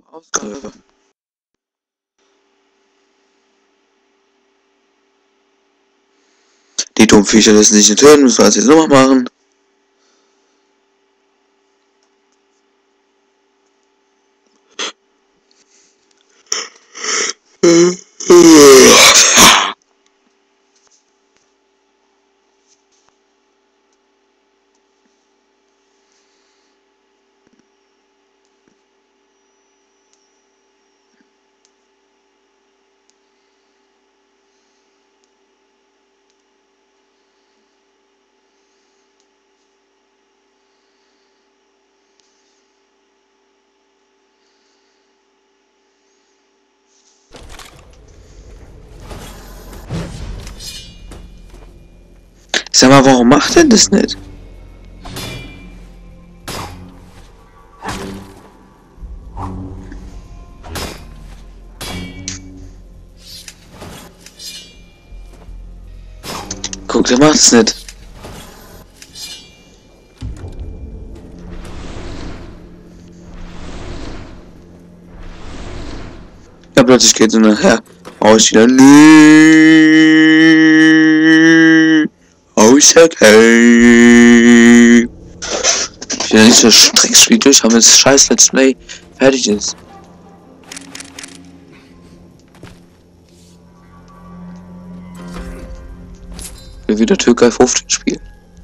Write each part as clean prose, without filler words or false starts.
Ausgabe. Die Dummviecher lassen sich nicht hören, müssen wir das jetzt nochmal machen. Sag mal, warum macht er das nicht? Guck, der macht es nicht. Ja, plötzlich geht so nachher aus wieder. Okay. Ich will nicht so strikt Spiel durch, haben das scheiß Let's Play fertig ist. Wie wieder Türkei 15 spielen.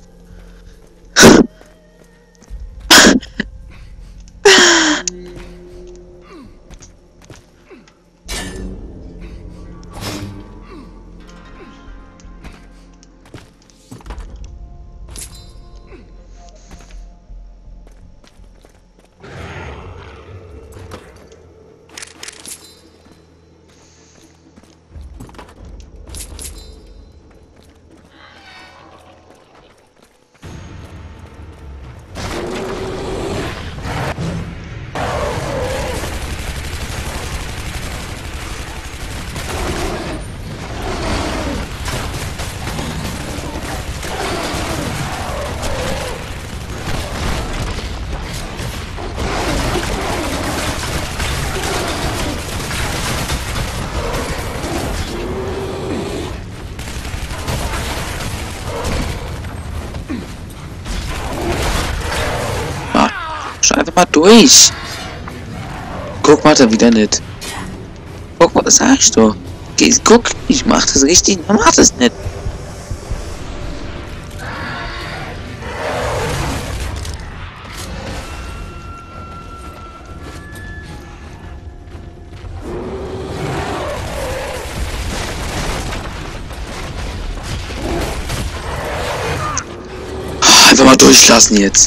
Schau einfach mal durch. Guck mal da wieder nicht. Guck mal, das sag ich doch. Geh, guck, ich mach das richtig, er macht das nicht. Einfach mal durchlassen jetzt.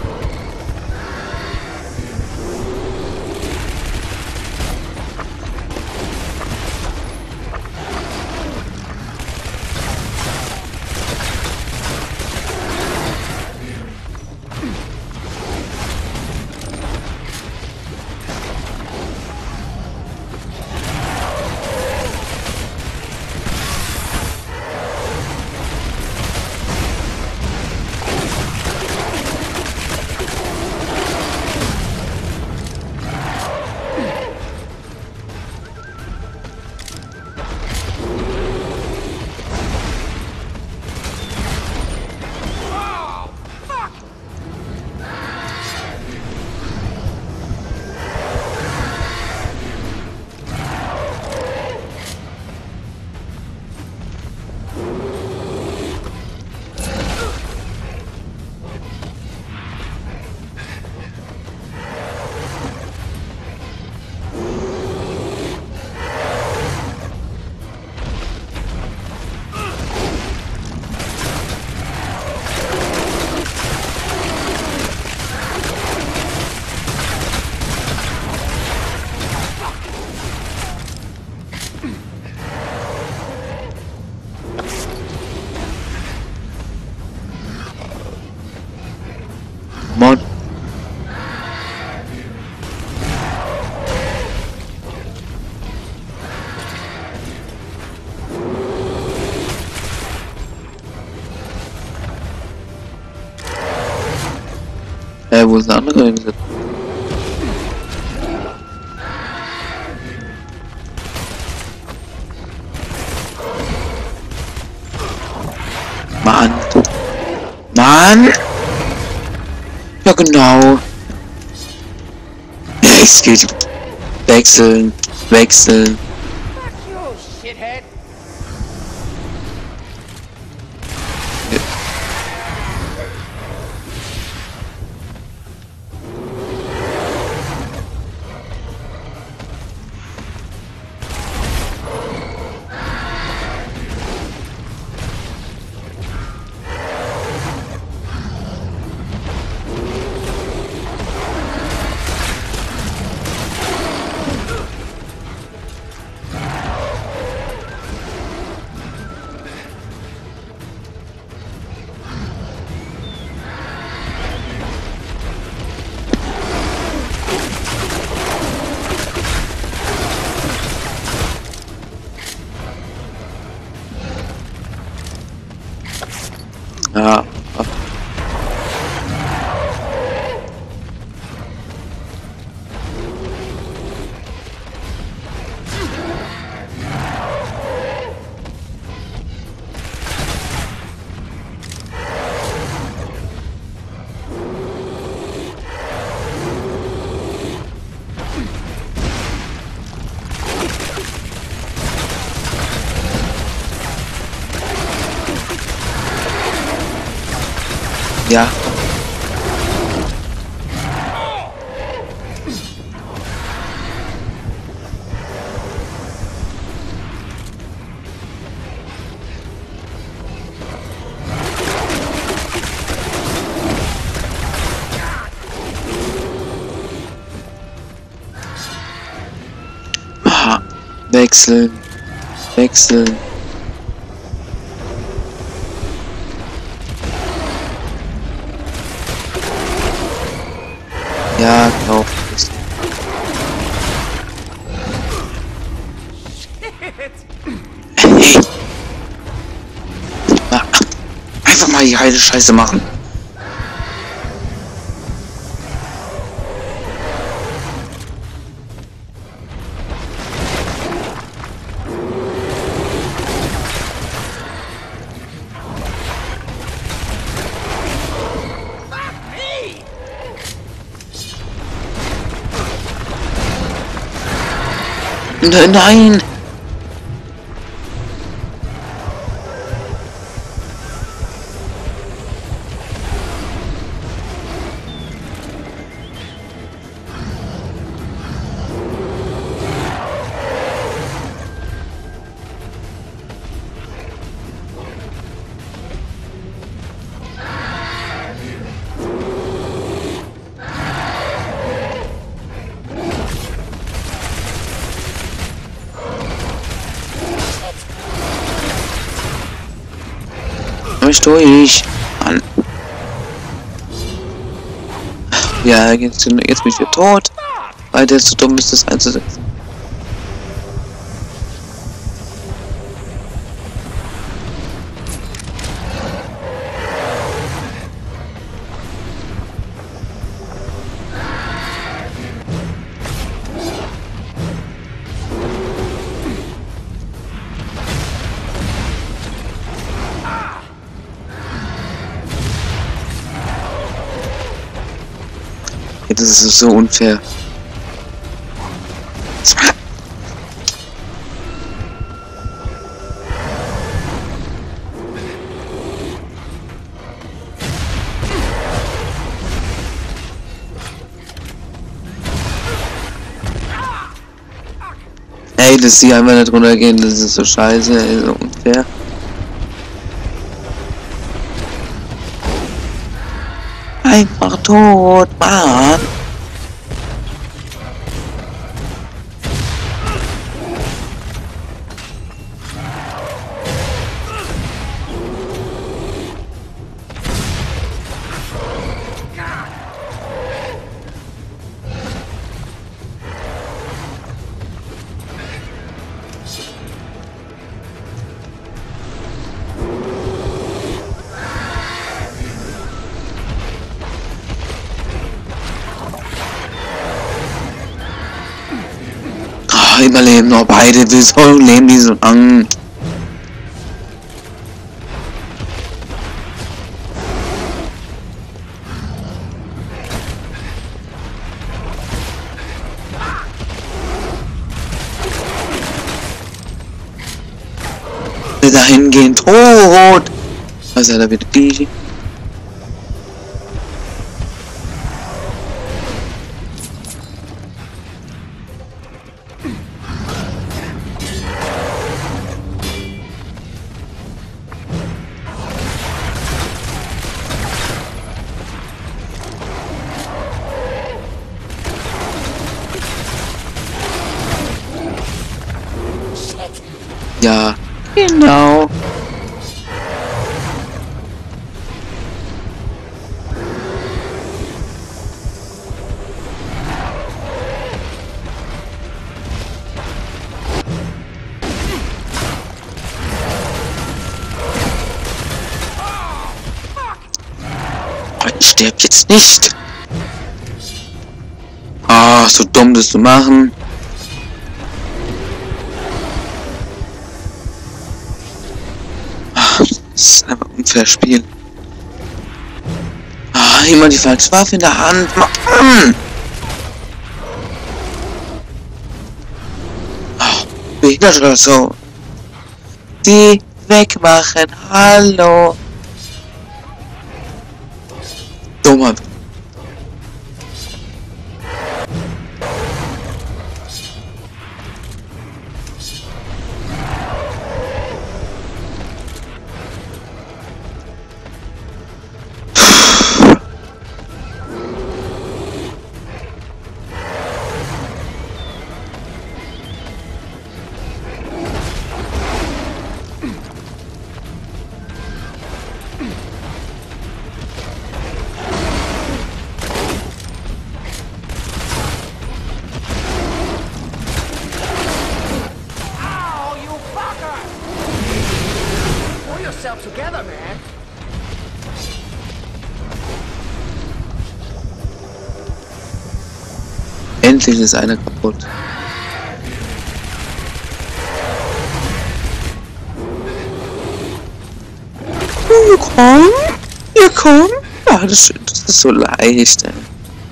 Mann. Wo ist der andere? Mann! Ja, genau. Es geht. Wechseln. Wechseln. Fuck you, shithead. Ja. Ja. Aha. Wechseln. Wechseln. Ja, genau. Hey. Na, einfach mal die heile Scheiße machen. Nein! Mich durch. Mann. Ja, jetzt bin ich wieder tot, weil der zu dumm ist, das einzusetzen. Ja, das ist so unfair. Ey, dass die einfach nicht runtergehen, das ist so scheiße, ey, so unfair. Einfach tot, Mann. Überleben noch beide, wieso leben die so lang? Wir dahin gehen tot. Also da wird die. Ja, genau. Ich sterb jetzt nicht. Ah, so dumm das zu machen. Das ist einfach ein unfair Spiel. Ah, immer die falsche Waffe in der Hand. Mann. Ah, behindert oder so. Die wegmachen. Hallo. Dummer. Yourself together, man. Endlich ist einer kaputt. Komm, ja komm. Ja, das ist so leicht. Ey.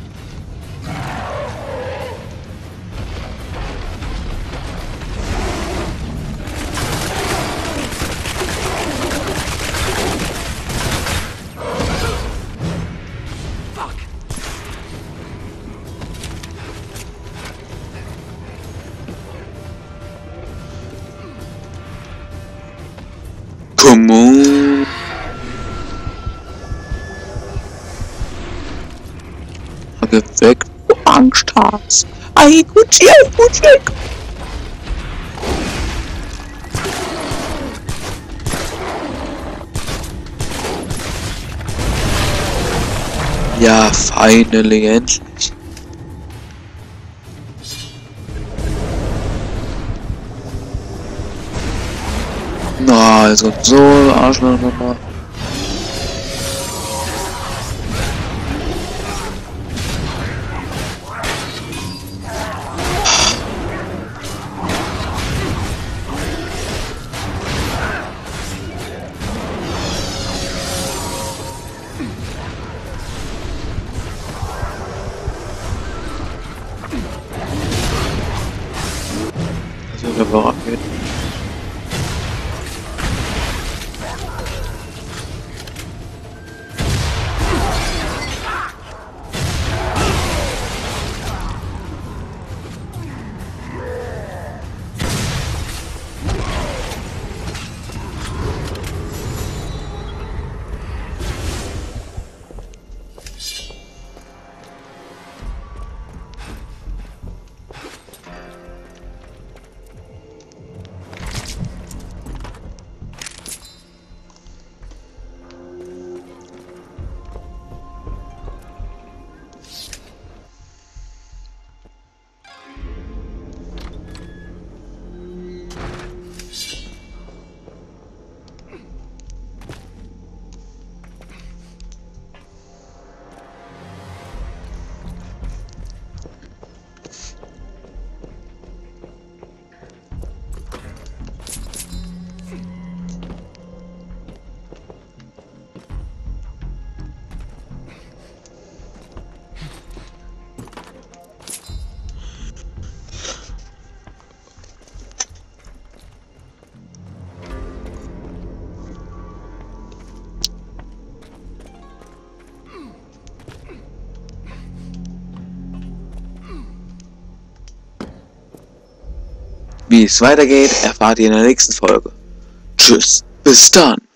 Come on. Geh weg, du Angst hast. Ei, gut hier, gut weg. Ja, finally, endlich. Na, also so, Arschloch nochmal. Also, der Bauer geht. Wie es weitergeht, erfahrt ihr in der nächsten Folge. Tschüss, bis dann.